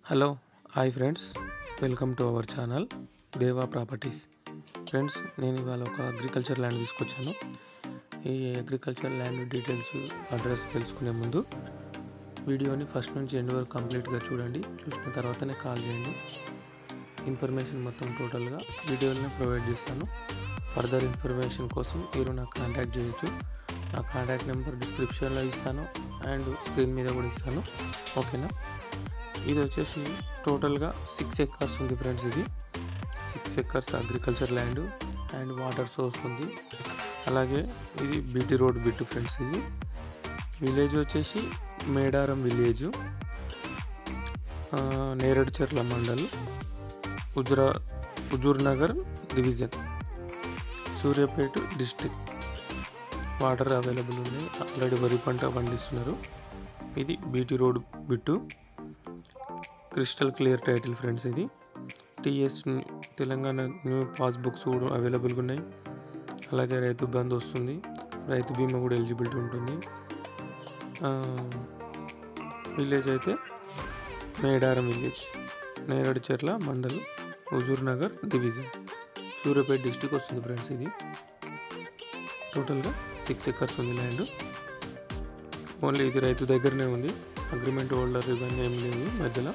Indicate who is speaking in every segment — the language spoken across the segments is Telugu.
Speaker 1: Hello hi friends, welcome to our channel Deva properties. Friends, నేను ఇవాళ ఒక అగ్రికల్చర్ ల్యాండ్ తీసుకొచ్చాను. ఈ అగ్రికల్చర్ ల్యాండ్ డీటెయిల్స్, అడ్రస్ తెలుసుకునే ముందు వీడియోని ఫస్ట్ నుంచి ఎండ్ వరకు కంప్లీట్గా చూడండి. చూసిన తర్వాతనే కాల్ చేయండి. ఇన్ఫర్మేషన్ మొత్తం టోటల్గా వీడియోలోనే ప్రొవైడ్ చేస్తాను. ఫర్దర్ ఇన్ఫర్మేషన్ కోసం మీరు నాకు కాంటాక్ట్ చేయొచ్చు. నా కాంటాక్ట్ నెంబర్ డిస్క్రిప్షన్లో ఇస్తాను అండ్ స్క్రీన్ మీద కూడా ఇస్తాను. ఓకేనా? ఇది వచ్చేసి టోటల్గా 6 acres ఉంది ఫ్రెండ్స్. ఇది 6 acres agriculture land and water source ఉంది. అలాగే ఇది బీటీ రోడ్ బిట్ ఫ్రెండ్స్. ఇది విలేజ్ వచ్చేసి Medaram village, Neredcherla mandal, Huzurnagar division, Suryapet district. Water available ఉన్నాయి. ఆల్రెడీ వరి పంట పండిస్తున్నారు. ఇది BT road bit, crystal clear title friends. ఇది టీఎస్ తెలంగాణ న్యూ పాస్బుక్స్ కూడా అవైలబుల్గా ఉన్నాయి. అలాగే రైతు బంధు వస్తుంది, రైతు బీమా కూడా ఎలిజిబిలిటీ ఉంటుంది. విలేజ్ అయితే Medaram village, Neredcherla mandal, Huzurnagar division, Suryapet district వస్తుంది ఫ్రెండ్స్. ఇది టోటల్గా 6 acres ఉంది ల్యాండ్. ఓన్లీ ఇది రైతు దగ్గరనే ఉంది. అగ్రిమెంట్ హోల్డర్ ఇవన్నీ ఏం లేవు మధ్యలో.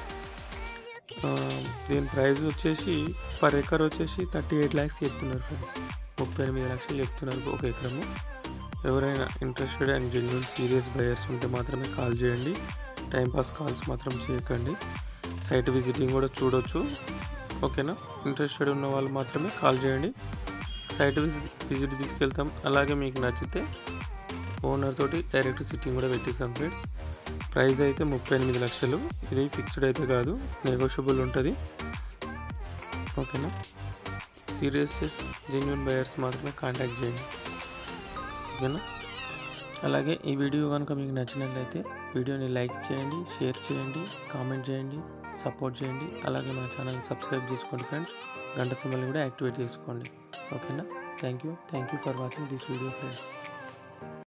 Speaker 1: దీని ప్రైస్ వచ్చేసి పర్ ఎకర్ వచ్చేసి 38 lakhs చెప్తున్నారు ఫ్రెండ్స్. 38 లక్షలు చెప్తున్నారు ఒక ఎకరము. ఎవరైనా interested and genuine serious buyers ఉంటే మాత్రమే కాల్ చేయండి. టైంపాస్ కాల్స్ మాత్రం చేయకండి. సైట్ విజిటింగ్ కూడా చూడొచ్చు. ఓకేనా? ఇంట్రెస్టెడ్ ఉన్న వాళ్ళు మాత్రమే కాల్ చేయండి. సైట్ విజిట్ తీసుకెళ్తాం. అలాగే మీకు నచ్చితే ఓనర్ తోటి డైరెక్ట్ సిట్టింగ్ కూడా పెట్టిస్తాం ఫ్రెండ్స్. ప్రైస్ అయితే 38 లక్షలు. ఇది ఫిక్స్డ్ అయితే కాదు, నెగోషియబుల్ ఉంటుంది. ఓకేనా? సీరియస్ జెన్యూన్ బయర్స్ మాత్రమే కాంటాక్ట్ చేయండి. ఓకేనా? అలాగే ఈ వీడియో కనుక మీకు నచ్చినట్లయితే వీడియోని లైక్ చేయండి, షేర్ చేయండి, కామెంట్ చేయండి, సపోర్ట్ చేయండి. అలాగే మన ఛానల్ని సబ్స్క్రైబ్ చేసుకోండి ఫ్రెండ్స్. గంట సింబల్ని కూడా యాక్టివేట్ చేసుకోండి. ఓకేనా? Thank you for watching this video friends.